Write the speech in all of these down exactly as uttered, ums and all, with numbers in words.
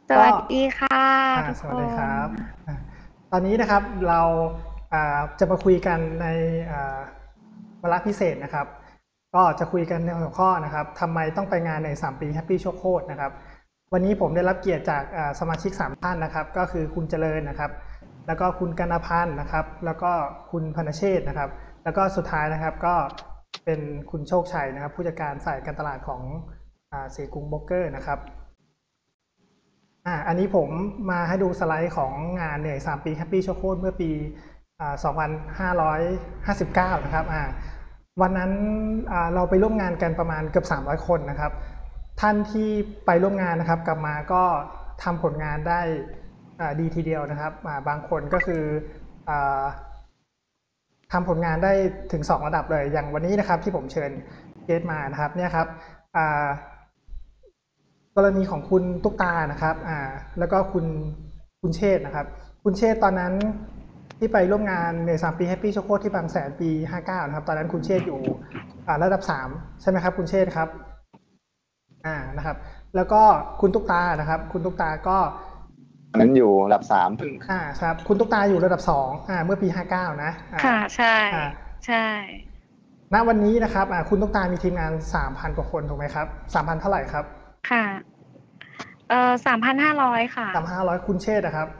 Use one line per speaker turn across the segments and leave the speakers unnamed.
ส
ก็
วัสดีค่ะ
อ่า
ทุกค
สวัสดีครั
น
บอ่าตอนนี้นะครับเราอ่าจะมาคุยกันในอ่าวาระพิเศษนะครับก็จะคุยกันในหัวข้อนะครับทำไมต้องไปงานในสามปีแฮปปี้โชคโคตรนะครับวันนี้ผมได้รับเกียรติจากอ่าสมาชิกสามท่านนะครับก็คือคุณเจริญนะครับแล้วก็คุณกนพันธ์นะครับแล้วก็คุณพนเชษฐ์นะครับแล้วก็สุดท้ายนะครับก็เป็นคุณโชคชัยนะครับผู้จัดการฝ่ายการตลาดของอ่าสีกรุงโบรกเกอร์นะครับ อ่าอันนี้ผมมาให้ดูสไลด์ของงานเนี่ยสามปีแฮปปี้โชโคเมื่อปีอ่าสองพันห้าร้อยห้าสิบเก้านะครับอ่าวันนั้นอ่าเราไปร่วมงานกันประมาณเกือบสามร้อยคนนะครับท่านที่ไปร่วมงานนะครับกลับมาก็ทำผลงานได้อ่าดีทีเดียวนะครับอ่าบางคนก็คืออ่าทำผลงานได้ถึงสองระดับเลยอย่างวันนี้นะครับที่ผมเชิญเกสมานะครับเนี่ยครับอ่ากรณีของคุณตุ๊กตานะครับอ่าแล้วก็คุณคุณเชษฐ์นะครับคุณเชษฐ์ตอนนั้นที่ไปร่วมงานในสามปีแฮปปี้โชโคที่บางแสนปีห้าเก้านะครับตอนนั้นคุณเชษฐ์อยู่อ่าระดับสามใช่ไหมครับคุณเชษฐ์ครับอ่านะครับแล้วก็คุณตุ๊กตานะครับคุณตุ๊กตาก็
อันนั้นอยู่ระดับสาม
อ่าครับคุณตุ๊กตาอยู่ระดับสองอ่าเมื่อปีห้าเก้านะอ่า
ค่ะใช่
อ่า
ใช่
ณวันนี้นะครับอ่าคุณตุ๊กตามีทีมงานสามพันกว่าคนถูกไหมครับสามพันเท่าไหร่ครับ
ค่ะเอ่อสามพันห้าร้อยค่ะ
สามพันห้าร้อยคุณเชษฐ์นะครับ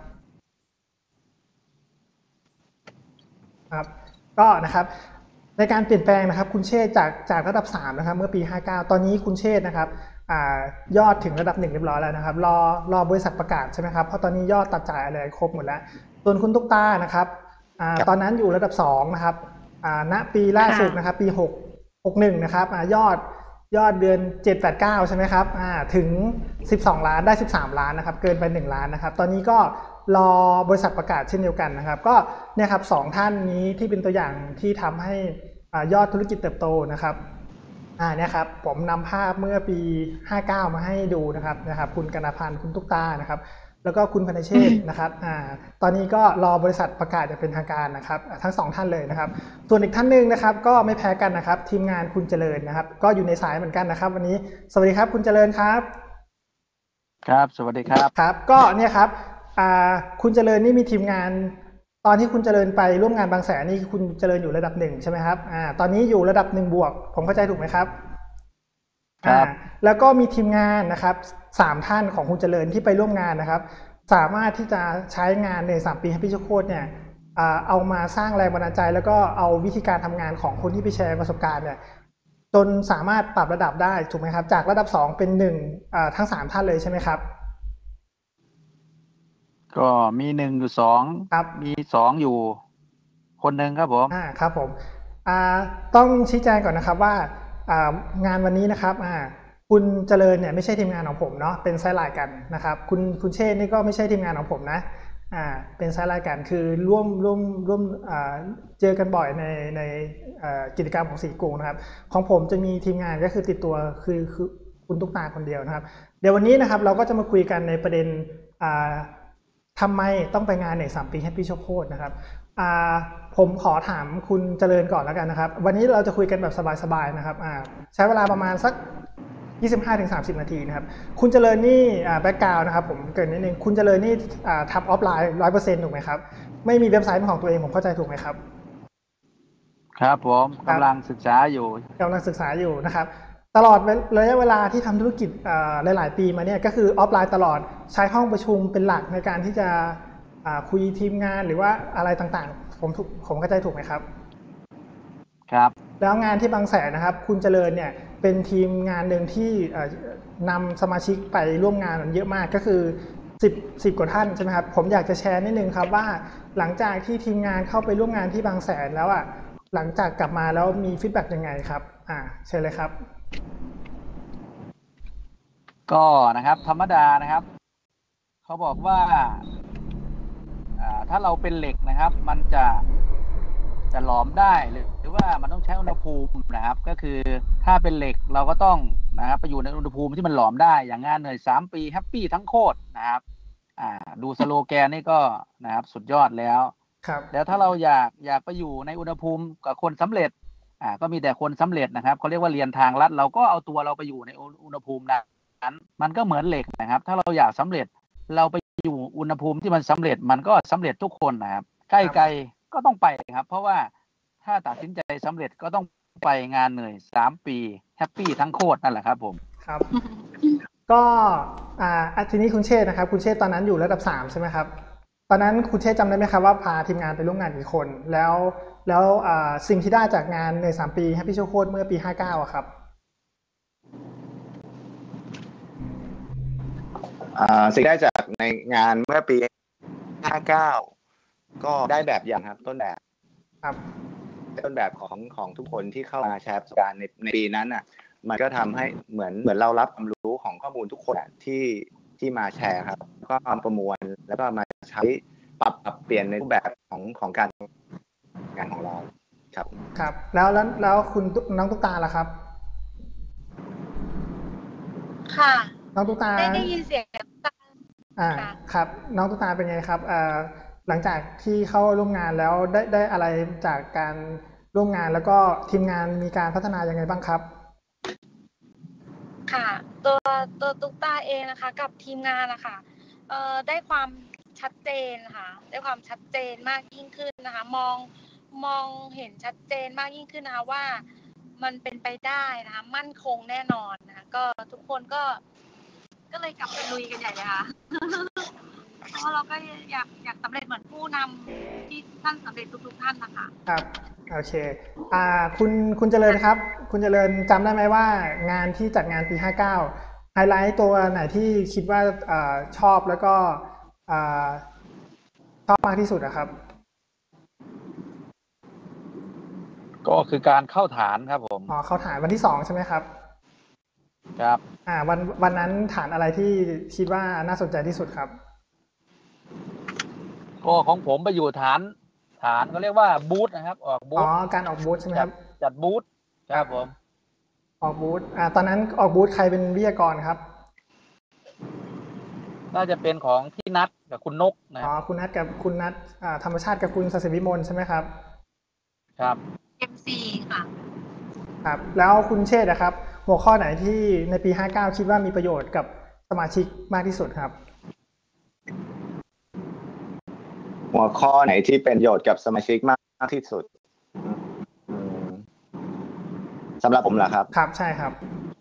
ครับก็นะครับในการเปลี่ยนแปลงนะครับคุณเชษจากจากระดับสามนะครับเมื่อปีห้าเก้าตอนนี้คุณเชษนะครับอ่ายอดถึงระดับหนึ่งเรียบร้อยแล้วนะครับรอรอบริษัทประกาศใช่ไหมครับเพราะตอนนี้ยอดตัดจ่ายอะไรครบหมดแล้วส่วนคุณตุ๊กตานะครับอ่าตอนนั้นอยู่ระดับสองนะครับอ่าณปีล่าสุดนะครับปีหก หกหนึ่งนะครับอ่ายอดยอดเดือนเจ็ด แปด เก้าใช่ไหมครับอ่าถึงสิบสองล้านได้สิบสามล้านนะครับเกินไปหนึ่งล้านนะครับตอนนี้ก็รอบริษัทประกาศเช่นเดียวกันนะครับก็เนี่ยครับสองท่านนี้ที่เป็นตัวอย่างที่ทำให้อ่ายอดธุรกิจเติบโตนะครับอ่าเนี่ยครับผมนำภาพเมื่อปีห้าเก้ามาให้ดูนะครับนะครับคุณกนพันธ์คุณตุ๊กตานะครับแล้วก็คุณพนเชษฐ์นะครับอ่าตอนนี้ก็รอบริษัทประกาศอย่างเป็นทางการนะครับทั้งสองท่านเลยนะครับส่วนอีกท่านหนึ่งนะครับก็ไม่แพ้กันนะครับทีมงานคุณเจริญนะครับก็อยู่ในสายเหมือนกันนะครับวันนี้สวัสดีครับคุณเจริญครับ
ครับสวัสดีครับ
ครับก็เนี่ยครับอ่าคุณเจริญนี่มีทีมงานตอนที่คุณเจริญไปร่วมงานบางแสนนี่คุณเจริญอยู่ระดับหนึ่งใช่ไหมครับอ่าตอนนี้อยู่ระดับหนึ่งบวกผมเข้าใจถูกไหมครับ
ครับ
แล้วก็มีทีมงานนะครับสามท่านของคุณเจริญที่ไปร่วมงานนะครับสามารถที่จะใช้งานในสามปีแฮปปี้โชคโคตรเนี่ยเอามาสร้างแรงบันดาลใจแล้วก็เอาวิธีการทำงานของคนที่ไปแชร์ประสบการณ์เนี่ยจนสามารถปรับระดับได้ถูกไหมครับจากระดับสองเป็นหนึ่งทั้งสามท่านเลยใช่ไหมครับ
ก็มีหนึ่งอยู่สอง
ครับ
มีสองอยู่คนหนึ่งครับผม
อ่าครับผมอ่าต้องชี้แจงก่อนนะครับว่าอ่างานวันนี้นะครับอ่าคุณเจริญเนี่ยไม่ใช่ทีมงานของผมเนาะเป็นไซด์ไลน์กันนะครับคุณคุณเชษนี่ก็ไม่ใช่ทีมงานของผมนะอ่าเป็นไซด์ไลน์กันคือร่วมร่วมร่วมอ่าเจอกันบ่อยในในกิจกรรมของสีกรุงนะครับของผมจะมีทีมงานก็คือติดตัวคือคือคุณตุ๊กตาคนเดียวนะครับเดี๋ยววันนี้นะครับเราก็จะมาคุยกันในประเด็นอ่าทำไมต้องไปงานในสามปีแฮปปี้โชคโคตรนะครับผมขอถามคุณเจริญก่อนแล้วกันนะครับวันนี้เราจะคุยกันแบบสบายๆนะครับใช้เวลาประมาณสัก ยี่สิบห้าถึงสามสิบ นาทีนะครับคุณเจริญนี่แบ็กกราวน์นะครับผมเกินนิดนึงคุณเจริญนี่ทำออฟไลน์ ร้อยเปอร์เซ็นต์ ถูกไหมครับไม่มีเว็บไซต์เป็นของตัวเองผมเข้าใจถูกไหมครับ
ครับผมกำลังศึกษาอยู่
กำลังศึกษาอยู่นะครับตลอดระยะเวลาที่ทำธุรกิจหลายๆปีมาเนี่ยก็คือออฟไลน์ตลอดใช้ห้องประชุมเป็นหลักในการที่จะคุยทีมงานหรือว่าอะไรต่างๆผมผมเข้าใจถูกไหมครับ
ครับ
แล้วงานที่บางแสนนะครับคุณเจริญเนี่ยเป็นทีมงานหนึ่งที่นำสมาชิกไปร่วมงานเยอะมากก็คือสิบ สิบกว่าท่านใช่ไหมครับผมอยากจะแชร์นิดนึงครับว่าหลังจากที่ทีมงานเข้าไปร่วมงานที่บางแสนแล้วอ่ะหลังจากกลับมาแล้วมีฟีดแบ็กยังไงครับอ่าเชิญเลยครับ
ก็นะครับธรรมดานะครับเขาบอกว่าถ้าเราเป็นเหล็กนะครับมันจะจะหลอมได้หรือว่ามันต้องใช้อุณหภูมินะครับก็คือถ้าเป็นเหล็กเราก็ต้องนะครับไปอยู่ในอุณหภูมิที่มันหลอมได้อย่างงานเหนื่อยสามปีแฮปปี้ทั้งโคตรนะครับอ่าดูสโลแกนนี่ก็นะครับสุดยอดแล้ว
ครับ
แล้วถ้าเราอยากอยากไปอยู่ในอุณหภูมิกับคนสำเร็จอ่าก็มีแต่คนสำเร็จนะครับเขาเรียกว่าเรียนทางลัดเราก็เอาตัวเราไปอยู่ในอุณหภูมินั้นมันก็เหมือนเหล็กนะครับถ้าเราอยากสำเร็จเราไปอยู่อุณหภูมิที่มันสำเร็จมันก็สำเร็จทุกคนนะครับใกล้ไกลก็ต้องไปครับเพราะว่าถ้าตัดสินใจสำเร็จก็ต้องไปงานเหนื่อยสามปีแฮปปี้ทั้งโคตรนั่นแหละครับผม
ครับก็อ่าทีนี้คุณเชษนะครับคุณเชษตอนนั้นอยู่ระดับสามใช่ไหมครับตอนนั้นคุณเชษจำได้ไหมครับว่าพาทีมงานไปร่วมงานกี่คนแล้วแล้วอ่าสิ่งที่ได้จากงานในสามปีแฮปปี้โชว์โค้ดเมื่อปีห้าเก้าอะครับ
อ่าสิ่งได้จากในงานเมื่อปีห้าเก้าก็ได้แบบอย่างครับต้นแบบ
ครับ
ต้นแบบของของทุกคนที่เข้ามาแชร์ประสบการณ์ในในปีนั้นน่ะมันก็ทำให้เหมือนเหมือนเรารับความรู้ของข้อมูลทุกคนที่ที่มาแชร์ครับก็มาประมวลแล้วก็มาใช้ปรับปรับเปลี่ยนในรูปแบบของของการงานของเราครับ
ครับแล้วแล้วแล้วคุณน้องตุ๊กตาล่ะครับ
ค่ะ
น้องตุ๊กตา
ได้ได้ยินเสียง
อ่าครับน้องตุ๊กตาเป็นไงครับอ่าหลังจากที่เข้าร่วมงานแล้วได้ได้อะไรจากการร่วมงานแล้วก็ทีมงานมีการพัฒนายังไงบ้างครับ
ค่ะตัวตัวตุ๊กตาเองนะคะกับทีมงานนะคะเอ่อได้ความชัดเจนค่ะได้ความชัดเจนมากยิ่งขึ้นนะคะมองมองเห็นชัดเจนมากยิ่งขึ้นนะคะว่ามันเป็นไปได้นะคะมั่นคงแน่นอนนะคะก็ทุกคนก็ก็เลยกลับไปลุยกันใหญ่เลยค่ะเพราะเราก็อยากอยากสำเร็จเหมือนผู้นำที่ท่านสำเร็จทุกๆท่านนะคะ
ครับโอเคอ่าคุณคุณเจริญครับคุณเจริญจำได้ไหมว่างานที่จัดงานปีห้าเก้าไฮไลท์ตัวไหนที่คิดว่าอ่าชอบแล้วก็อ่าชอบมากที่สุดนะครับ
ก็คือการเข้าฐานครับผม
อ๋อเข้าฐานวันที่สองใช่ไหมครับ
ครับ
อ่าวันวันนั้นฐานอะไรที่คิดว่าน่าสนใจที่สุดครับ
ก็ของผมไปอยู่ฐานฐานเขาเรียกว่าบูธนะครับออกบูธ
อ๋อการออกบูธใช่ไหมครับ
จัดบูธครับผม
ออกบูธอ่าตอนนั้นออกบูธใครเป็นวิทยากรครับ
น่าจะเป็นของพี่นัทกับคุณนกนะ
อ๋อคุณนัทกับคุณนัทอ่าธรรมชาติกับคุณศักดิ์วิมลใช่ไหมครับ
ครับ
เอ็ม ซี ค่ะ
ครับแล้วคุณเชษฐ์นะครับหัวข้อไหนที่ในปีห้าเก้าคิดว่ามีประโยชน์กับสมาชิกมากที่สุดครับ
หัวข้อไหนที่เป็นประโยชน์กับสมาชิกมากที่สุดสำหรับผมเหรอครับ
ครับใช่ครับ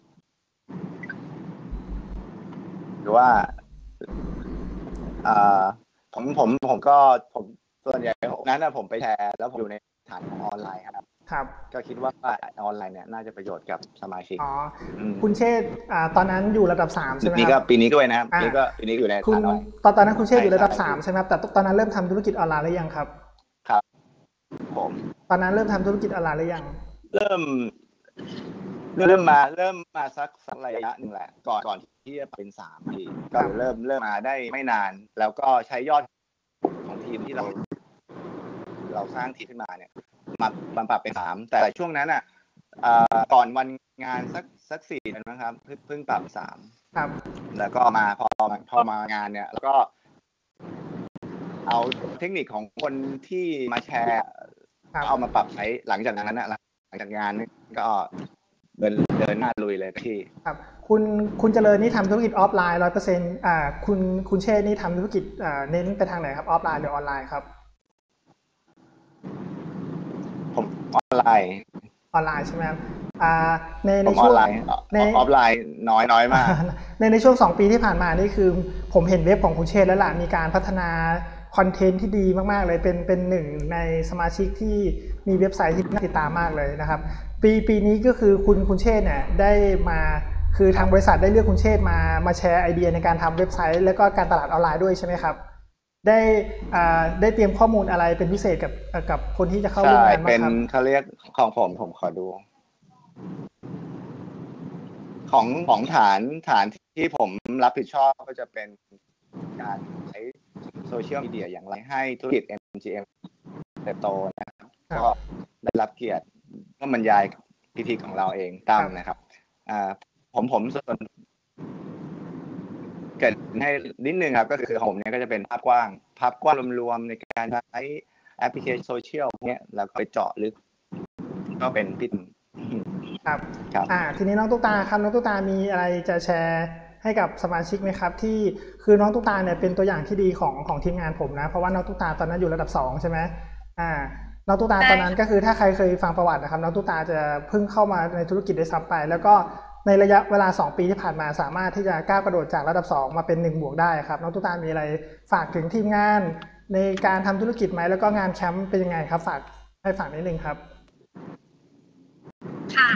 หรือว่าอ่าผมผมผมก็ผมส่วนใหญ่นั้นนะผมไปแชร์แล้วผมอยู่ในฐานของออนไลน์ครับ
ครับ
ก็คิดว่าออนไลน์เนี่ยน่าจะประโยชน์กับสมาชิก
อ๋อคุณเชษฐ์อ่าตอนนั้นอยู่ระดับสามใช่ไหมครับ
นี่ก็ปีนี้ด้วยนะครับปีนี้ก็ปีนี้อยู่ในฐาน
ตอนตอนนั้นคุณเชษฐ์อยู่ระดับสามใช่ไหมครับแต่ตอนนั้นเริ่มทำธุรกิจออนไลน์หรือยังครับ
ครับผม
ตอนนั้นเริ่มทำธุรกิจออนไลน์หรือยัง
เริ่มเริ่มมาเริ่มมาสักสักระยะหนึ่งแหละก่อนก่อนที่จะเป็นสามทีก็เริ่มเริ่มมาได้ไม่นานแล้วก็ใช้ยอดของทีมที่เราเราสร้างทีมขึ้นมาเนี่ยมาบัปรับเป็นสามแต่ช่วงนั้นอ่ะก่อนวันงานสักสักสี่เดือนนะครับเพิ่งปรับสาม
ครับ
แล้วก็มาพอพอมางานเนี่ยแล้วก็เอาเทคนิคของคนที่มาแชร์เอามาปรับใช้หลังจากนั้นนะหลังจากงานนี่ก็เดินเดินหน้าลุยเลยพี่
ครับคุณคุณเจริญนี่ทำธุรกิจออฟไลน์ร้อยเปอร์เซ็นต์อ่าคุณคุณเชษนี่ทำธุรกิจอ่าเน้นไปทางไหนครับออฟไลน์หรือออนไลน์ครับ
ผมออนไลน์
ออนไลน์ใช่ไหมครับอ่าใน
ในช่วงในออฟไลน์น้อยน้อยมาก
ในในช่วงสองปีที่ผ่านมานี่คือผมเห็นเว็บของคุณเชษแล้วล่ะมีการพัฒนาคอนเทนต์ที่ดีมากๆเลยเป็นเป็นหนึ่งในสมาชิกที่มีเว็บไซต์ที่น่าติดตามมากเลยนะครับปีปีนี้ก็คือคุณคุณเชษเนี่ยได้มาคือทางบริษัทได้เลือกคุณเชษมามาแชร์ไอเดียในการทำเว็บไซต์แล้วก็การตลาดออนไลน์ด้วยใช่ไหมครับได้อ่าได้เตรียมข้อมูลอะไรเป็นพิเศษกับกับคนที่จะเข้าร่วมงานบ้างครับ
เป็นเขาเรียกของผมผมขอดูของของฐานฐานที่ผมรับผิดชอบก็จะเป็นการใช้โซเชียลมีเดียอย่างไรให้ธุรกิจ เอ็ม จี เอ็ม เติบโตนะครับก็ได้รับเกียรติก็บรรยายพิธีของเราเองตั้มนะครับอ่าผมผมส่วนเกิดให้นิดนึงครับก็คือของผมเนี่ยก็จะเป็นภาพกว้างภาพกว้างรวมๆในการใช้แอปพลิเคชันโซเชียลเนี้ยแล้วก็ไปเจาะลึกก็เป็นพิธี
ครับครับอ่าทีนี้น้องตุ๊กตาครับน้องตุ๊กตามีอะไรจะแชร์ใให้กับสมาชิกไหมครับที่คือน้องตุ๊กตาเนี่ยเป็นตัวอย่างที่ดีของของทีมงานผมนะเพราะว่าน้องตุ๊กตาตอนนั้นอยู่ระดับสองใช่ไหมอ่าน้องตุ๊กตาตอนนั้นก็คือถ้าใครเคยฟังประวัตินะครับน้องตุ๊กตาจะเพิ่งเข้ามาในธุรกิจได้ซ้ำไปแล้วก็ในระยะเวลาสองปีที่ผ่านมาสามารถที่จะก้าวกระโดดจากระดับสองมาเป็นหนึ่งบวกได้ครับน้องตุ๊กตามีอะไรฝากถึงทีมงานในการทำธุรกิจไหมแล้วก็งานแคมป์เป็นยังไงครับฝากให้ฝากนิดนึงครับ
ค่ะ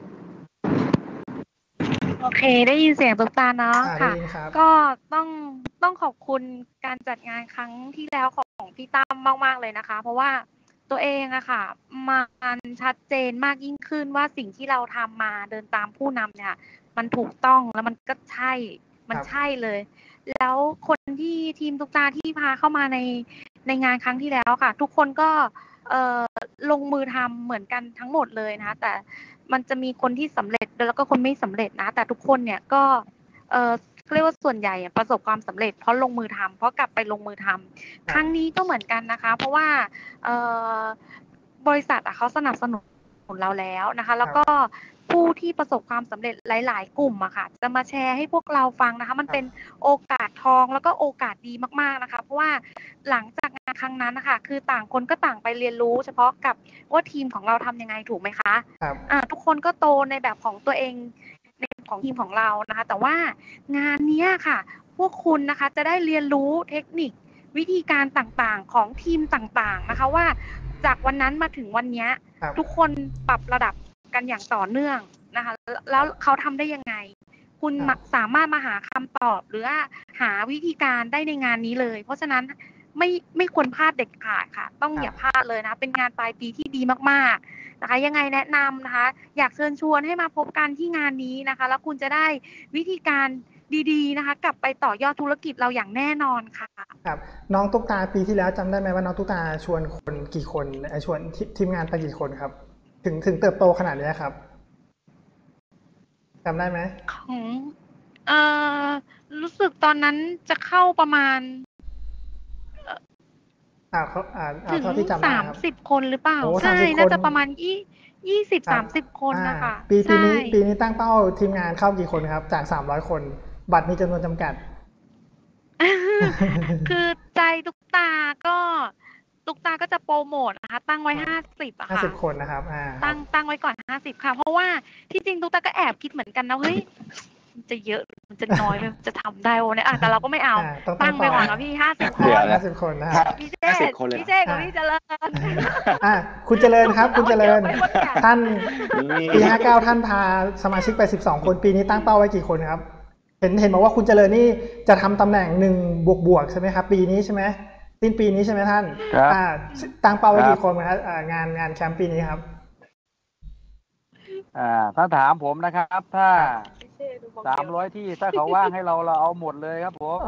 โอเคได้ยินเสียงตุ๊กตาเนาะค่ะก็ต้องต้องขอบคุณการจัดงานครั้งที่แล้วของพี่ตั้มมากๆเลยนะคะเพราะว่าตัวเองอะค่ะมันชัดเจนมากยิ่งขึ้นว่าสิ่งที่เราทำมาเดินตามผู้นำเนี่ยมันถูกต้องแล้วมันก็ใช่มันใช่เลยแล้วคนที่ทีมตุ๊กตาที่พาเข้ามาในในงานครั้งที่แล้วค่ะทุกคนก็เอ่อลงมือทำเหมือนกันทั้งหมดเลยนะคะแต่มันจะมีคนที่สำเร็จแล้วก็คนไม่สำเร็จนะแต่ทุกคนเนี่ยก็เอ่อเรียกว่าส่วนใหญ่ประสบความสำเร็จเพราะลงมือทำเพราะกลับไปลงมือทำครั้งนี้ก็เหมือนกันนะคะเพราะว่าเอ่อบริษัทเขาสนับสนุนเราแล้วนะคะแล้วก็ผู้ที่ประสบความสำเร็จหลายๆกลุ่มอะค่ะจะมาแชร์ให้พวกเราฟังนะคะมันเป็นโอกาสทองแล้วก็โอกาสดีมากๆนะคะเพราะว่าหลังจากงานครั้งนั้นนะคะคือต่างคนก็ต่างไปเรียนรู้เฉพาะกับว่าทีมของเราทำยังไงถูกไหมคะ
ครับ
อ่าทุกคนก็โตในแบบของตัวเองในของทีมของเรานะคะแต่ว่างานนี้ค่ะพวกคุณนะคะจะได้เรียนรู้เทคนิควิธีการต่างๆของทีมต่างๆนะคะว่าจากวันนั้นมาถึงวันนี้ทุกคนปรับระดับกันอย่างต่อเนื่องนะคะแล้วเขาทำได้ยังไงคุณสามารถมาหาคำตอบหรือว่าหาวิธีการได้ในงานนี้เลยเพราะฉะนั้นไม่ไม่ควรพลาดเด็ดขาดค่ะต้องอย่าพลาดเลยนะเป็นงานปลายปีที่ดีมากๆนะคะยังไงแนะนำนะคะอยากเชิญชวนให้มาพบกันที่งานนี้นะคะแล้วคุณจะได้วิธีการดีๆนะคะกลับไปต่อยอดธุรกิจเราอย่างแน่นอนค่ะ
ครับน้องตุ๊กตาปีที่แล้วจำได้ไหมว่าน้องตุ๊กตาชวนคนกี่คนชวนทีมงานไปกี่คนครับถึงถึงเติบโตขนาดนี้ครับจำได้ไหม
ของเอ่อรู้สึกตอนนั้นจะเข้าประมาณ
อ่าเขาอ่า
ถึงสามสิบคนหรือเปล่า
ใช่
น่าจะประมาณยี่ยี่สิบสามสิบคนนะคะ
ปีปีนี้ปีนี้ตั้งเป้าทีมงานเข้ากี่คนครับจากสามร้อยคนบัตรมีจำนวนจำกัด
คือใจตุ๊กตาก็ตุ๊กตาก็จะโปรโมทนะคะตั้งไว้ห้าสิบอะค่ะ
ห้าสิบคนนะครับ
ตั้งตั้งไว้ก่อนห้าสิบค่ะเพราะว่าที่จริงตุ๊กตาก็แอบคิดเหมือนกันนะเฮ้ยมันจะเยอะมันจะน้อยมันจะทำได้วะเนี่ยแต่เราก็ไม่เอาตั้งไปก่อนนะพี่ห้าสิบคน
ห้าสิบคนนะครับ
พี่เจพี่เจกับพี่เจริญ
อ่าคุณเจริญครับคุณเจริญท่านปีห้าเก้าท่านพาสมาชิกไปสิบสองคนปีนี้ตั้งเป้าไว้กี่คนครับเห็นเห็นบอกว่าคุณเจริญนี่จะทำตำแหน่งหนึ่งบวกบวกใช่ไหมครับปีนี้ใช่ไหมสิ้นปีนี้ใช่ไหมท่านอ่าตั้งเป้าไว้กี่คนครับงานงานแคมป์ปีนี้ครับ
อ่าถ้าถามผมนะครับถ้าสามร้อยที่ถ้าเขาว่างให้เราเราเอาหมดเลยครับผม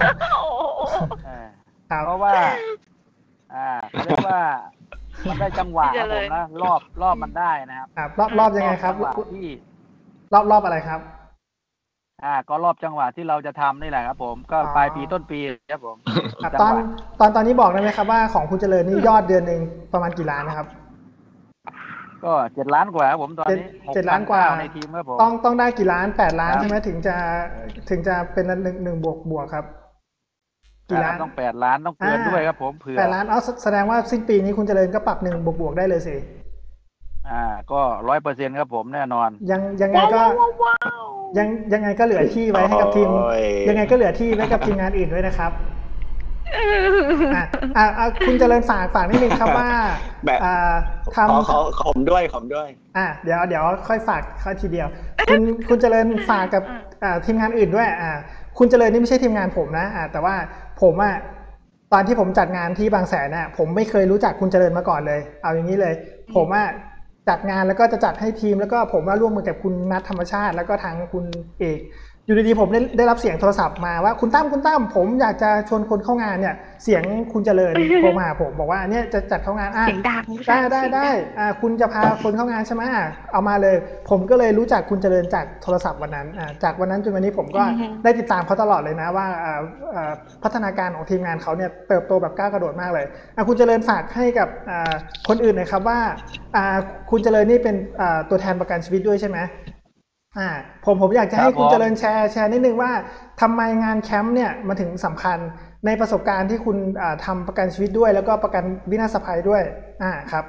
เพราะว่าอ่าเรียกว่ามันได้จังหวะครับผมนะรอบรอบมันได้นะครับ
รอบรอบยังไงครับ
ที่
รอบรอบอะไรครับ
อ่าก็รอบจังหวะที่เราจะทำนี่แหละครับผมก็ปลายปีต้นปีครับผม
ตอนตอนตอนนี้บอกได้ไหมครับว่าของคุณเจริญนี่ยอดเดือนหนึ่งประมาณกี่ล้านนะครับ
ก็เจ็ดล้านกว่าครับผมตอนนี้
เจ็ดล้านกว่า
ในทีมครับผม
ต้องต้องได้กี่ล้านแปดล้านใช่ไหมถึงจะถึงจะเป็นหนึ่งหนึ่งบวกบวกครับ
กี่ล้านต้องแปดล้านต้องเกินด้วยครับผมเผื่อ
แปดล้านเอาแสดงว่าสิ้นปีนี้คุณเจริญก็ปรับหนึ่งบวกบวกได้เลยสิ
อ่าก็ร้อยเปอร์เซ็นต์ครับผมแน่นอน
ยังยังไงก็ยังยังไงก็เหลือที่ไว้ให้กับทีมยังไงก็เหลือที่ไว้กับทีมงานอื่นด้วยนะครับอ่าอ่าคุณเจริญฝากฝากนิดนึงครับว่า
แบบทำขอขมด้วยขมด้วย
อ่าเดี๋ยวเดี๋ยวค่อยฝากค่อยทีเดียวคุณคุณเจริญฝากกับอ่าทีมงานอื่นด้วยอ่าคุณเจริญนี่ไม่ใช่ทีมงานผมนะอ่าแต่ว่าผมอ่ะตอนที่ผมจัดงานที่บางแสนน่ะผมไม่เคยรู้จักคุณเจริญมาก่อนเลยเอาอย่างนี้เลยผมอ่ะจัดงานแล้วก็จะจัดให้ทีมแล้วก็ผมว่าร่วมมือกับคุณนัทธรรมชาติแล้วก็ทางคุณเอกอยู่ดีๆผมได้ได้รับเสียงโทรศัพท์มาว่าคุณตั้มคุณตั้มผมอยากจะชวนคนเข้างานเนี่ยเสียงคุณเจริญโทรมาผมบอกว่าเนี่ยจะจัดเข้างานอ่ะได้ได้ได้อ่าคุณจะพาคนเข้างานใช่ไหมเอามาเลยผมก็เลยรู้จักคุณเจริญจากโทรศัพท์วันนั้นอ่าจากวันนั้นจนวันนี้ผมก็ได้ติดตามเขาตลอดเลยนะว่าอ่าอ่าพัฒนาการของทีมงานเขาเนี่ยเติบโตแบบก้าวกระโดดมากเลยอ่าคุณเจริญฝากให้กับอ่าคนอื่นหน่อยครับว่าอ่าคุณเจริญนี่เป็นอ่าตัวแทนประกันชีวิตด้วยใช่ไหมอ่าผมผมอยากจะให้
ครับ
คุณ
ผม
เจริญแชร์แชร์นิดนึงว่าทำไมงานแคมป์เนี่ยมาถึงสำคัญในประสบการณ์ที่คุณอ่าทำประกันชีวิตด้วยแล้วก็ประกันวินาศภัยด้วยอ่าครับ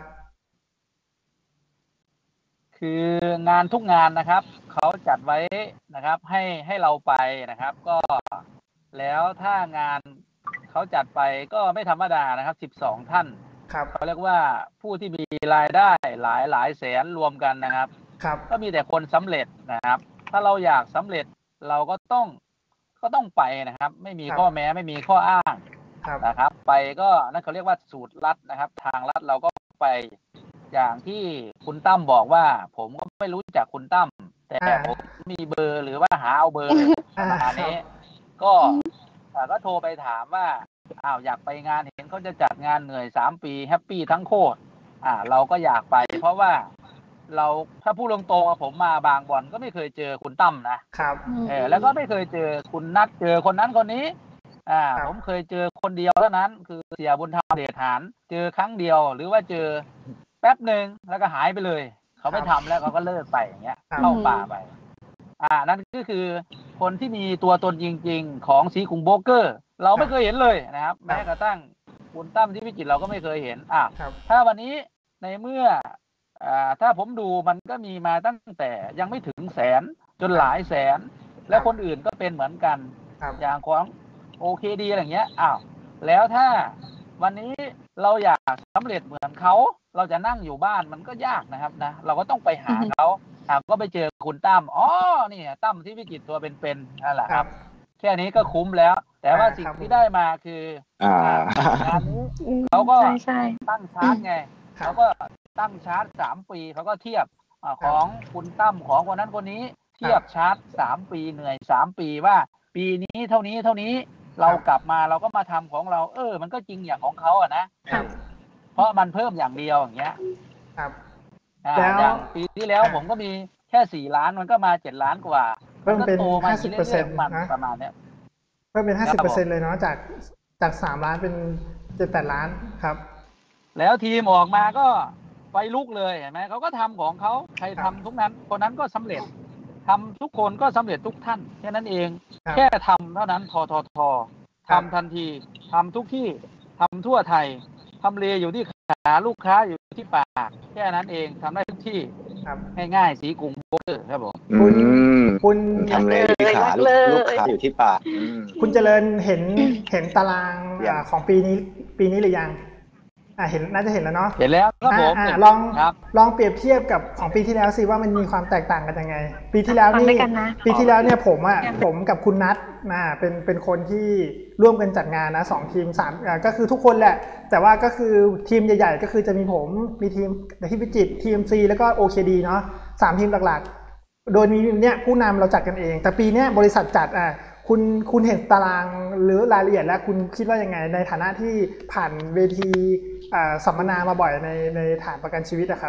คืองานทุกงานนะครับเขาจัดไว้นะครับให้ให้เราไปนะครับ ก็แล้วถ้างานเขาจัดไปก็ไม่ธรรมดานะครับสิบสองท่าน
ครับ
เขาเรียกว่าผู้ที่มีรายได้หลายหลายแสนรวมกันนะครับ
ครับ
ก็มีแต่คนสำเร็จนะครับ ถ้าเราอยากสำเร็จเราก็ต้องก็ต้องไปนะครับ ไม่มีข้อแม้ไม่มีข้ออ้าง
ครับ
นะครับ ไปก็นั่นเขาเรียกว่าสูตรลัดนะครับ ทางลัดเราก็ไปอย่างที่คุณตั้มบอกว่า ผมก็ไม่รู้จักคุณตั้มแต่
อ่า
ผมมีเบอร์หรือว่าหาเอาเบอร์ประมาณนี้ก็เอ่อก็โทรไปถามว่าอ้าวอยากไปงานเห็นเขาจะจัดงานเหนื่อยสามปีแฮปปี้ทั้งโคตรอ่า เราก็อยากไป เพราะว่าเราถ้าพูดตรงๆผมมาบางบ่อนก็ไม่เคยเจอคุณตั้มนะครับ เออแล้วก็ไม่เคยเจอคุณนัดเจอคนนั้นคนนี้ อ่า
ครับ
ผมเคยเจอคนเดียวเท่านั้น คือเสียบุญธรรมเดชหารเจอครั้งเดียว หรือว่าเจอแป๊บหนึ่งแล้วก็หายไปเลย เขาไม่ทำแล้วเขาก็เลิกไปอย่างเงี้ย
ครับ
เข้าป่าไป อ่า นั่นก็คือคนที่มีตัวตนจริงๆ ของสีกรุงโบรกเกอร์ เราไม่เคยเห็นเลยนะครับ แม้กระทั่งคุณตั้มที่พิจิตรเราก็ไม่เคยเห็นอ่ะ
ครับ
ถ้าวันนี้ในเมื่ออ่าถ้าผมดูมันก็มีมาตั้งแต่ยังไม่ถึงแสนจนหลายแสน และคนอื่นก็เป็นเหมือนกัน
ครับ
อย่างของโอเคดีอะไรเงี้ยอ้าวแล้วถ้าวันนี้เราอยากสำเร็จเหมือนเขาเราจะนั่งอยู่บ้านมันก็ยากนะครับนะเราก็ต้องไปหาเขาอ่าก็ไปเจอคุณตั้มอ๋อนี่ตั้มที่พิจิตรตัวเป็นๆนั่นแหละครับ แค่นี้ก็คุ้มแล้ว แต่ว่าสิ่งที่ได้มาคือ
อ่า
งานนี้
อืม
เขาก็
ใช่ใช่
ตั้งชาร์จไง
ครับ
เขาก็ตั้งชาร์จสามปีเขาก็เทียบอาของคุณตั้มของคนนั้นคนนี้ เทียบชาร์จสามปีเหนื่อยสามปีว่า ปีนี้เท่านี้เท่านี้เรากลับมาเราก็มาทำของเรา เออ มันก็จริงอย่างของเขาอะนะครับ เพราะมันเพิ่มอย่างเดียวอย่างเงี้ย
ครับ
อ่า
แล้ว
อย่างปีที่แล้ว
ครับ
ผมก็มีแค่สี่ล้านมันก็มาเจ็ดล้านกว่า
เพิ่ม
ก็
เป็น
โตมา
ห้าสิบเปอร์เซ็นต์
รื่ยๆมัน
นะ
ประมาณเนี้ย
เพิ่มเป็นห้า
ครั
สิบบ เปอร์
ผ
เซ็น
ม
ต์เลยเนาะจากจากสามล้านเป็นเจ็ดแปดล้านครับ
แล้วทีมออกมาก็ไฟลุกเลยเห็นไหมเขาก็ทำของเขาใคร
ครั
ทำ
บ
ทุกนั้นคนนั้นก็สำเร็จทำทุกคนก็สำเร็จทุกท่านแค่นั้นเอง
ครับ
แค่ทำเท่านั้นทอทอทอ
ครับ
ทำทันทีทำทุกที่ทำทั่วไทยทำเลอยู่ที่ขาลูกค้าอยู่ที่ปากแค่นั้นเองทำได้ทุกที่
ครับ
ง่ายๆสีกรุงโบรกเกอร์ครับผม
อืม
คุณ
ทำเลที่ขาลูก
เลย
ลูกค้าอยู่ที่ปากอืม
คุณเจริญเห็นเห็นตาราง
ยัง
อ่าของปีนี้ปีนี้หรือยังอ่าเห็นน่าจะเห็นแล้วเนาะ
เห็นแล้วครับผม
อ่าอ่าลอง
ครับ
ลองเปรียบเทียบกับของปีที่แล้วสิว่ามันมีความแตกต่างกันยังไง ปีที่แล้ว
ฟัง
นี่
ด้วยกันนะ
ปีที่แล้วเนี่ยผมอ่ะ
ยัง
ผมกับคุณนัทนะเป็นเป็นคนที่ร่วมกันจัดงานนะสองทีมสามอ่าก็คือทุกคนแหละ แต่ว่าก็คือทีมใหญ่ๆก็คือจะมีผมมีทีมที่พิจิตร ที เอ็ม ซี แล้วก็ โอ เค ดี เนาะสามทีมหลักๆ โดยมีเนี่ยผู้นำเราจัดกันเอง แต่ปีเนี้ยบริษัทจัดอ่ะคุณคุณเห็นตารางหรือรายละเอียดแล้วคุณคิดว่ายังไงในฐานะที่ผ่านเวทีอ่าสัมมนามาบ่อยในในฐานประกันชีวิตนะครับ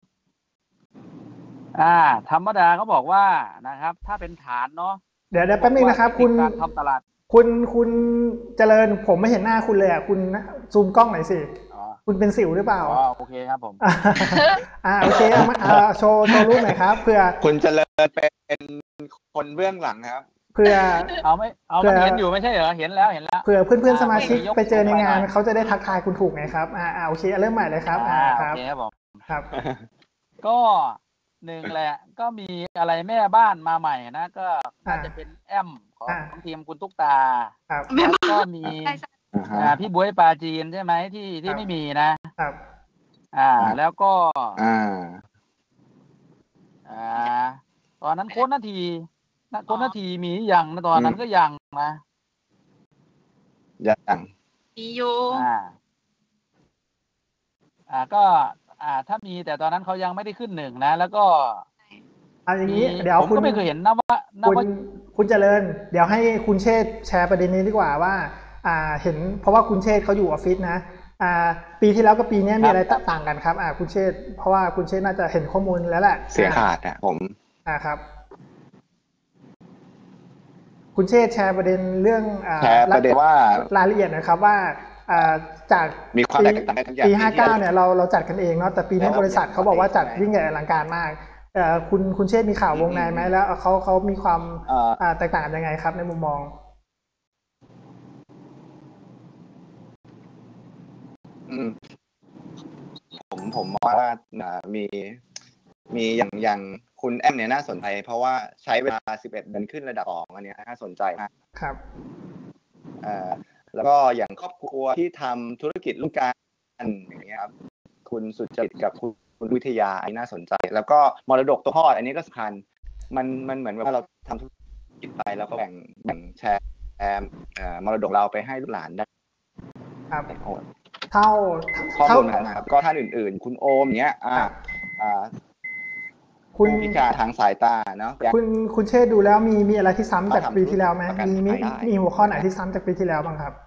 อ่า ธรรมดาเขาบอกว่านะครับ ถ้าเป็นฐานเนาะ
เดี๋ยวเดี๋ยวแป๊บนึงนะครับ คุณ
การทำตลาด
คุณคุณเจริญผมไม่เห็นหน้าคุณเลยอ่ะคุณซูมกล้องหน่อยสิ
อ๋อ
คุณเป็นสิวหรือเปล่า
อ๋อโอเคครับผม
อ่าอ่าโอเคเอามาอ่าโชว์โชว์รูปหน่อยครับเพื่อ
คุณเจริญเป็นคนเบื้องหลังครับ
เพื่อ
เอาไม่เอา
เผื่
มัน
อ
เห็นอยู่ไม่ใช่เหรอเห็นแล้วเห็นแล้ว
เผื่อเพื่อนๆสมาชิก
อ่า
ไปเจอในงาน
ยกไปหน่อย
เขาจะได้ทักทายคุณถูกไงครับอ่าอ่าโอเคเริ่มใหม่เลยครับอ่า
อ่า
ครับ
โอเคครับผม
ครับ
ก็หนึ่งแหละ ก็มีอะไรแม่บ้านมาใหม่นะ ก็น่าจะเป็นแอมของ
อ่า
ทีมคุณตุ๊กตา
ครับ
แล้วก็มี
ใช่ใช่
อ่าฮะ
อ่าพี่บ๊วยปาจีนใช่ไหมที่ที่
ครับ
ไม่มีนะ
ครับ
อ่า
ครับ
แล้วก็
อ่า
อ่าตอนนั้นโค้ชนาทีนะโค้ชนาทีมียังนะตอนนั้นก็ยังนะ
อย่าง
มีอยู่
อ่า อ่าก็อ่าถ้ามีแต่ตอนนั้นเขายังไม่ได้ขึ้นหนึ่งนะ แล้วก็
เอาอย่าง
มี
นี้เดี๋ยว
ผม
คุณ
ก็ไม่เคยเห็นนะว่านะ
คุณ
ว่า
คุณเจริญ เดี๋ยวให้คุณเชษฐ์แชร์ประเด็นนี้ดีกว่าว่าอ่าเห็นเพราะว่าคุณเชษฐ์เขาอยู่ออฟฟิศนะอ่าปีที่แล้วกับปีนี้มีอะไรต่างกันครับอ่าคุณเชษฐ์เพราะว่าคุณเชษฐ์น่าจะเห็นข้อมูลแล้วแหละ
เสียงขาดอ่ะผม
อ่าครับ คุณเชษฐ์แชร์ประเด็นเรื่องอ่า
แชร์ประเด็นว่าร
ายละเอียดหนะครับว่าอ่าจาก
มีความแตกต่างกันอย่าง
ปี
ที่
ห้าเก้าเนี่ยเราเราจัดกันเองเนาะแต่ปีนี้
แล้ว
บริษัทเขาบอกว่าจัด
ใช่
ยิ่งใหญ่อลังการมากเอ่อคุณคุณเชษฐ์มีข่าววงในไหมแล้วเขาเขามีความ
เอ่อ
อ่าแตกต่างยังไงครับในมุมมอง
อืมผมผมมองว่าอ่ามีมีอย่างอย่างคุณแอมเนี่ยน่าสนใจเพราะว่าใช้เวลาสิบเอ็ดเดือนขึ้นระดับสองอันเนี้ยน่าสนใจมาก
ครับ
เอ่อแล้วก็อย่างครอบครัวที่ทำธุรกิจร่วมกันอย่างเงี้ยครับคุณสุจริตกับคุณคุณวิทยาอันนี้น่าสนใจ แล้วก็มรดกตกทอดอันนี้ก็สำคัญมันมันเหมือนว่าเราทำธุรกิจไปแล้วก็แบ่งแบ่งแชร์เอ่อมรดกเราไปให้ลูกหลานได้
ครับ
โอ้
เท่า
ข้อ
เท่า
มูลนะครับก็ท่านอื่นๆ คุณโอมเนี้ยอ่าอ่า
คุณ
ผู้พิการทางสายตาเนาะ
คุณคุณเชษฐ์ดูแล้วมีมีอะไรที่ซ้ำจากปีที่แล้วไหม
ประกัน
มีมี
ภัยได้
มีหัวข้อไหนที่ซ้ำจากปีที่แล้วบ้างครับ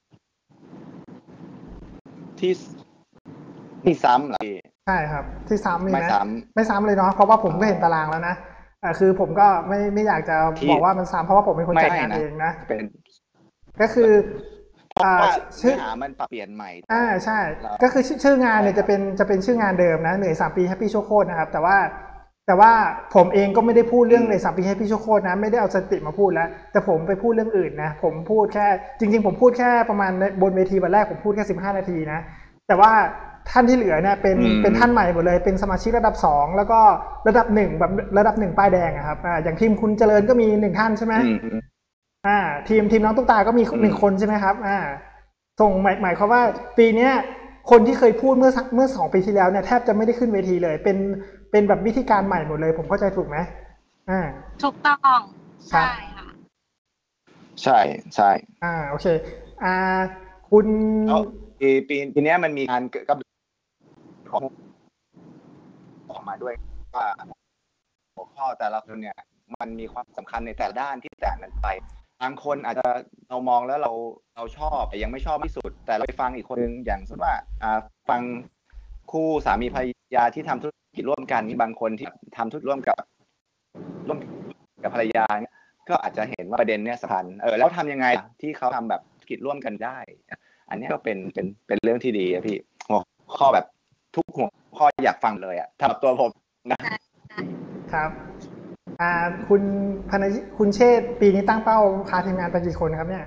ที่ที่ซ้ำเหรอพี่
ใช่ครับที่ซ้ำมีไหม
ไม่ซ้ำ
ไม่ซ้ำเลยเนาะเพราะว่าผมก็เห็นตารางแล้วนะอ่าคือผมก็ไม่ไม่อยากจะ
ที่
บอกว่ามันซ้ำเพราะว่าผมเป็นคนจัดงาน
ไม่นะ
เองนะ
เป็น
ก็คือ
เพราะ
อ่า
ว่า
ชื่
เนื้
อ
อหามันปรับเปลี่ยนใหม่
อ่าใช่
แล้ว
ก็คือชื่อชื่องานเนี่ยจะเป็นจะเป็นชื่องานเดิมนะเหนื่อยสามปีแฮปปี้โชคโคตรนะครับแต่ว่าแต่ว่าผมเองก็ไม่ได้พูดเรื่องเหนื่อยสามปีแฮปปี้โชคโคตรนะไม่ได้เอาสติมาพูดแล้วแต่ผมไปพูดเรื่องอื่นนะผมพูดแค่จริงๆผมพูดแค่ประมาณบนเวทีวันแรกผมพูดแค่สิบห้านาทีนะแต่ว่าท่านที่เหลือเนี่ยเป็น
อืม
เป็นท่านใหม่หมดเลยเป็นสมาชิกระดับสองแล้วก็ระดับหนึ่งแบบระดับหนึ่งป้ายแดงอะครับอ่าอย่างทีมคุณเจริญก็มีหนึ่งท่านใช่ไหม
อืมอืม
อ่าทีมทีมน้องตุ๊กตาก็มี
อืม
หนึ่งคนใช่ไหมครับอ่าส่งหมายหมายความว่าปีเนี้ยคนที่เคยพูดเมื่อสักเมื่อสองปีที่แล้วเนี่ยแทบจะไม่ได้ขึ้นเวทีเลย เป็นเป็นแบบวิธีการใหม่หมดเลย ผมเข้าใจถูกไหมอ่า
ถูกต้องใช่ค่ะ
ใช่ใช่
อ่าโอเคอ่าคุณ
แล้วปีปีปีเนี้ยมันมีการกับของออกมาด้วยว่าหัวข้อแต่ละคนเนี่ยมันมีความสำคัญในแต่ละด้านที่แตกกันไปบางคนอาจจะเรามองแล้วเราเราชอบแต่ยังไม่ชอบที่สุด แต่เราไปฟังอีกคนนึงอย่างสมมติว่าอ่าฟังคู่สามีภรรยาที่ทำธุรกิจร่วมกันบางคนที่ทำธุรกิจร่วมกับร่วมกับภรรยาเนี่ยก็อาจจะเห็นว่าประเด็นเนี้ยสำคัญเออแล้วทำยังไงที่เขาทำแบบธุรกิจร่วมกันได้ อันนี้ก็เป็นเป็นเป็นเรื่องที่ดีอะพี่หัวข้อแบบทุกหัวข้ออยากฟังเลยอะสำหรับตัวผมนะครับ
อ่าคุณพนยคุณเชษฐ์ปีนี้ตั้งเป้าพาทีมงานไปกี่คนครับเนี่ย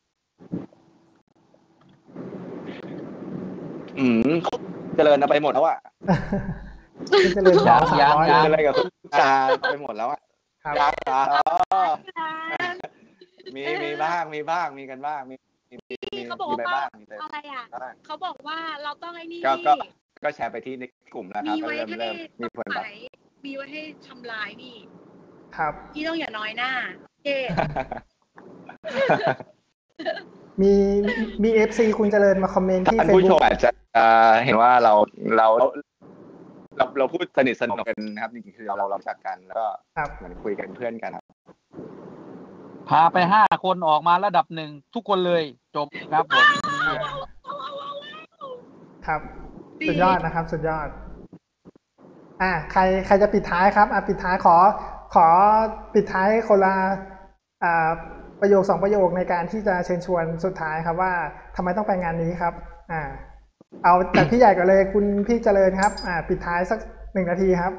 อืมเจริญเอาไปหมดแล้วอะ
คุณเจริญสองสามร้อย
เจริญกับคุณตาไปหมดแล้วอะ
ครับ
ยาตามีมีบ้างมีบ้างมีกันบ้างมีมีมี
เขาบอก
มี
ว่า
ไปบ้างมีไป
อะไรอ่ะ
บ้าง
เขาบอกว่าเราต้องไอ้นี่
ก็ก็ก็แชร์ไปที่ในกลุ่มนะครับ
มี
ก็
ไว้
เริ่ม
ให้
เริ่มมีผล
ไห
บั
น
ตร
มีไว้ให้ทำลายนี่
ครับ
พี่ต้องอย่าน้อยหน้าเจ๊
มีมีเอฟซีคุณเจริญมาคอมเมนต์ที่
ท่าน
เฟซ
ผู้ช
บุ๊
ม
ก
อาจจะเห็นว่าเราเราเราเราพูดสนิทสนมกันนะครับจริงๆคือเราเรารู้จักกันแล้วก็
ครับ
เหมือนคุยกันเพื่อนกันครับ
พาไปห้าคนออกมาระดับหนึ่งทุกคนเลยจบครับผม
ครับสุดยอดนะครับสุดยอดอ่าใครใครจะปิดท้ายครับอ่าปิดท้ายขอขอปิดท้ายคนละอ่าประโยคสองประโยคในการที่จะเชิญชวนสุดท้ายครับว่าทำไมต้องไปงานนี้ครับอ่าเอาจากพี่ใหญ่ก่อนเลยคุณพี่เจริญครับอ่าปิดท้ายสักหนึ่งนาทีครับ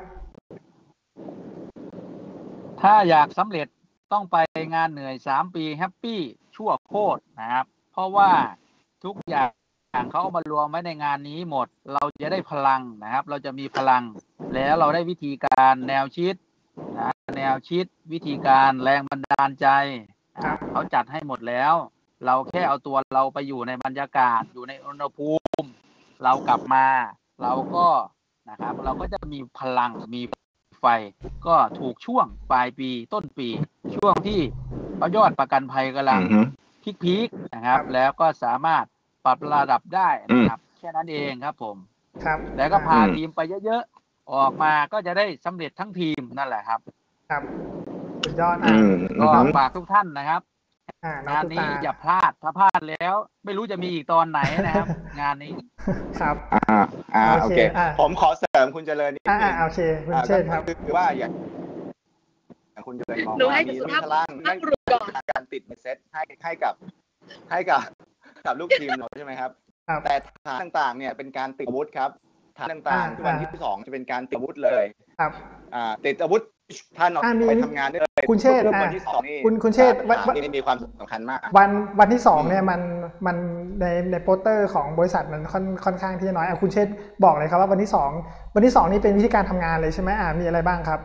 ถ้าอยากสำเร็จต้องไปงานเหนื่อยสามปีแฮปปี้ชั่วโคตรนะครับ เพราะว่าทุกอย่างเขาเอามารวมไว้ในงานนี้หมด เราจะได้พลังนะครับ เราจะมีพลังแล้วเราได้วิธีการแนวคิดนะแนวคิดวิธีการแรงบันดาลใจนะเขาจัดให้หมดแล้ว เราแค่เอาตัวเราไปอยู่ในบรรยากาศอยู่ในอุณหภูมิ เรากลับมา เราก็นะครับเราก็จะมีพลังมีไฟก็ถูกช่วงปลายปีต้นปีช่วงที่ยอดประกันภัยกำลังพีคๆนะครับแล้วก็สามารถปรับระดับได้นะครับแค่นั้นเองครับผม
ครับ
แล้วก็พาทีมไปเยอะๆออกมาก็จะได้สำเร็จทั้งทีมนั่นแหละครับ
ครับสุดยอดอ่ะ
ก็ฝากทุกท่านนะครับ
อ่าน้อง
งาน
ตุ๊ก
นี้
ตา
อย่าพลาดถ้าพลาดแล้ว ไม่รู้จะมีอีกตอนไหนนะครับ งานนี้
ครับ
อ่าอ่าโอเค
อ่า
ผมขอเสริมคุณเจริญนิด
อ่า
นึ
อ่าง โอเคคุณเชษฐ์ครับ
ก็คือว่าอย่างอย่างคุณเจริญมอง
หนู
ว่า
ให้
มี
สุ
มี
ภาพ
พลังนั่น
บุรุษก่อน
การติดเซตให้ให้กับให้กับกับลูกทีมเราใช่ไหมครับ
ครับ
แต่ฐานต่างๆเนี่ยเป็นการติดอาวุธครับฐานต่างๆที่วันที่สองจะเป็นการติดอาวุธเลย
ครับ
อ่าติดอาวุธท่านออกไปทำงานได้เลย
คุณเชษฐ์
วันที่สองนี่
คุณคุณเชษฐ์
นี่มีความสำคัญมาก
วันวันที่สองเนี่ยมันมันในในโปสเตอร์ของบริษัทมันค่อนค่อนข้างที่จะน้อยอ่ะคุณเชษฐ์บอกเลยครับว่าวันที่สองวันที่สองนี่เป็นวิธีการทำงานเลยใช่ไหมอ่ามีอะไรบ้างครับ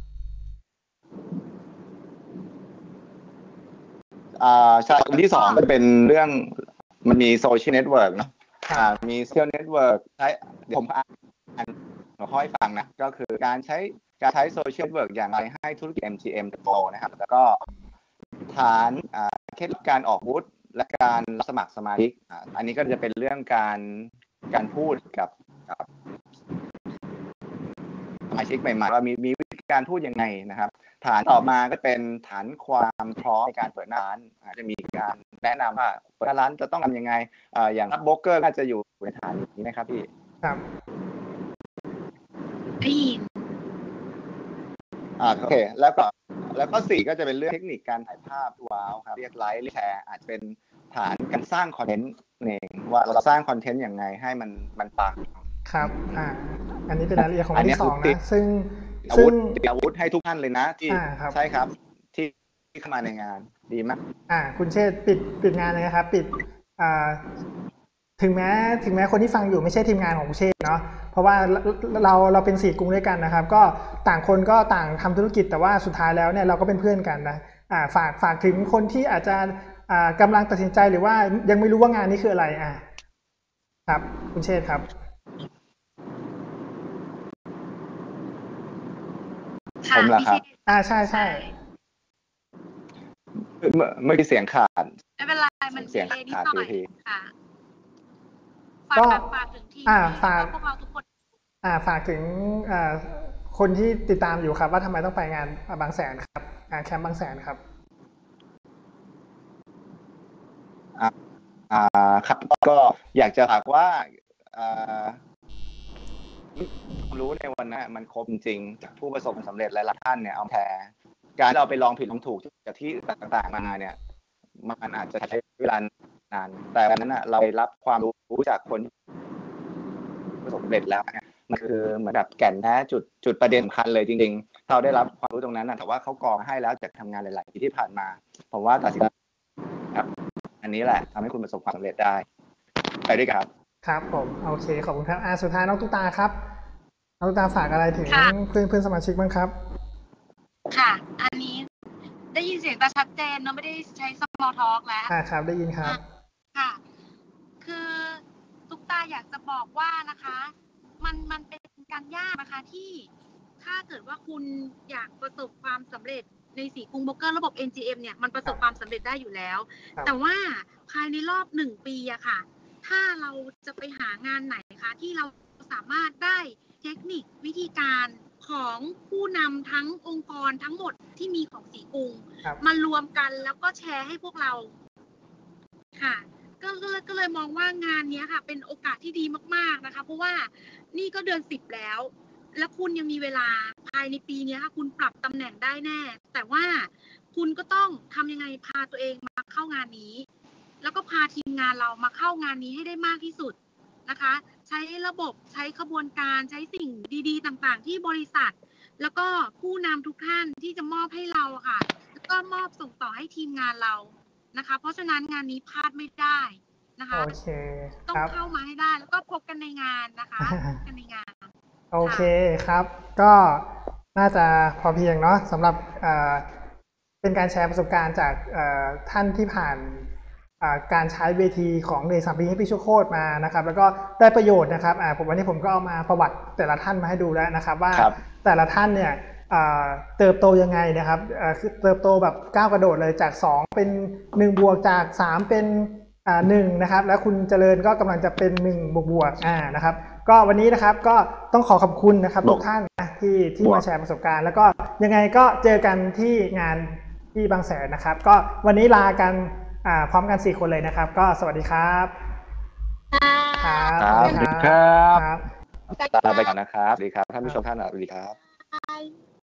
อ่าใช่วันที่สองก็เป็นเรื่องมันมีโซเชียลเน็ตเวิร์กเนาะอ่ามีโซเชียลเน็ตเวิร์กใช้เดี๋ยวผมอ่านหัวข้อให้ฟังนะก็คือการใช้การใช้โซเชียลเน็ตเวิร์กอย่างไรให้ธุรกิจ เอ็ม จี เอ็ม โตนะครับแล้วก็ฐานอ่าเคล็ดลับการออกบูธและการรับสมัครสมาชิกอ่าอันนี้ก็จะเป็นเรื่องการการพูดกับกับสมาชิกใหม่ๆว่ามีมีวิธีการพูดยังไงนะครับฐานต่อมาก็เป็นฐานความพร้อมในการเปิดร้านอาจจะมีการแนะนำว่าเปิดร้านจะต้องทำยังไงอ่าอย่างโบรกเกอร์ก็จะอยู่ในฐานนี้นะครับพี่
ครับ
ได้ยิน
อ่าโอเคแล้วก็แล้วก็สี่ก็จะเป็นเรื่องเทคนิคการถ่ายภาพว้าวครับเรียกไลค์เรียกแชร์อาจจะเป็นฐานการสร้างคอนเทนต์เองว่าเราสร้างคอนเทนต์ยังไงให้มันมันปัง
ครับอ่าอันนี้เป็นรายละเอียดของที่สองนะซึ่ง
อาวุธอาวุธให้ทุกท่านเลยนะที่ใช่ครับที่ที่เข้ามาในงานดีมาก
อ่าคุณเชษปิดปิดงานเลยนะครับปิดอ่าถึงแม้ถึงแม้คนที่ฟังอยู่ไม่ใช่ทีมงานของคุณเชษเนาะเพราะว่าเราเราเป็นสี่กลุ่มด้วยกันนะครับก็ต่างคนก็ต่างทำธุรกิจแต่ว่าสุดท้ายแล้วเนี่ยเราก็เป็นเพื่อนกันนะอ่าฝากฝากถึงคนที่อาจจะอ่ากำลังตัดสินใจหรือว่ายังไม่รู้ว่างานนี้คืออะไรอ่าครับคุณเชษครับ
ผมเหรอครับ
อ่าใช่ใช่
เมื่อเมื่อกี้เสียงขาด
ไม่เป็นไรมัน
เสียงขาดที
ค่ะฝากฝากถึงทีมพวกเราทุกคน
อ่าฝากถึงอ่าคนที่ติดตามอยู่ครับว่าทำไมต้องไปงานบางแสนครับงานแคมป์บางแสนครับ
อ่าอ่าครับก็อยากจะฝากว่าอ่ารู้ในวันนั้นมันครบจริงๆจากผู้ประสบความสำเร็จหลายๆท่านเนี่ยเอาแทนการเราไปลองผิดลองถูกจากที่ต่างๆมาเนี่ยมันอาจจะใช้เวลานานแต่วันนั้นเราได้รับความรู้จากคนประสบความสำเร็จแล้วมันคือเหมือนแบบแก่นแท้จุดจุดประเด็นสำคัญเลยจริงๆเราได้รับความรู้ตรงนั้นแต่ว่าเขากรองให้แล้วจากทำงานหลายๆปีที่ผ่านมาผมว่าตัดสินใจครับอันนี้แหละทำให้คุณประสบความสำเร็จได้ไปด้วยกัน
ครับผมโอเคขอบคุณครับอ่าสุดท้ายน้องตุ๊กตาครับน้องตุ๊กตาฝากอะไรถึงเพื่อนเพื่อนสมาชิกบ้างครับ
ค่ะอันนี้ได้ยินเสียงตาชัดเจนเนาะไม่ได้ใช้ small talk แล้ว
อ่าครับได้ยินครับ
ค่ะคือตุ๊กตาอยากจะบอกว่านะคะมันมันเป็นการยากนะคะที่ถ้าเกิดว่าคุณอยากประสบความสำเร็จในสี่กลุ่มโบรกเกอร์ระบบ เอ็น จี เอ็ม เนี่ยมันประสบความสำเร็จได้อยู่แล้วแต่ว่าภายในรอบหนึ่งปีอะค่ะถ้าเราจะไปหางานไหนคะที่เราสามารถได้เทคนิควิธีการของผู้นำทั้งองค์กรทั้งหมดที่มีของสีกรุงมารวมกันแล้วก็แชร์ให้พวกเราค่ะก็เลยก็เลยมองว่างานนี้ค่ะเป็นโอกาสที่ดีมากๆนะคะเพราะว่านี่ก็เดือนสิบแล้วและคุณยังมีเวลาภายในปีนี้ค่ะคุณปรับตำแหน่งได้แน่แต่ว่าคุณก็ต้องทำยังไงพาตัวเองมาเข้างานนี้แล้วก็พาทีมงานเรามาเข้างานนี้ให้ได้มากที่สุดนะคะใช้ระบบใช้ขบวนการใช้สิ่งดีๆต่างๆที่บริษัทแล้วก็ผู้นำทุกท่านที่จะมอบให้เราค่ะแล้วก็มอบส่งต่อให้ทีมงานเรานะคะเพราะฉะนั้นงานนี้พลาดไม่ได้นะคะ
โอเค
ต้องเข้ามาให้ได้แล้วก็พบกันในงานนะคะพบกันในงาน
โอเคครับก็น่าจะพอเพียงเนาะสำหรับเป็นการแชร์ประสบการณ์จากท่านที่ผ่านการใช้เวทีของในสามปีให้พี่ชั่วโคตรมานะครับแล้วก็ได้ประโยชน์นะครับผมวันนี้ผมก็เอามาประวัติแต่ละท่านมาให้ดูแล้วนะครับว่าแต่ละท่านเนี่ยเติบโตยังไงนะครับคือเติบโตแบบก้าวกระโดดเลยจากสองเป็นหนึ่งบวกจากสามเป็นหนึ่งนะครับแล้วคุณเจริญก็กำลังจะเป็นหนึ่งบวกบวกอ่านะครับก็วันนี้นะครับก็ต้องขอขอบคุณนะครับทุกท่านนะที่ที่มาแชร์ประสบการณ์แล้วก็ยังไงก็เจอกันที่งานที่บางแสนนะครับก็วันนี้ลากันพร้อมกันสี่คนเลยนะครับก็สวัสดีครับ
ครับสวัสดีครับลาไปก่อนนะครับสวัสดีครับท่านผู้ชมท่านสวัสดีครับ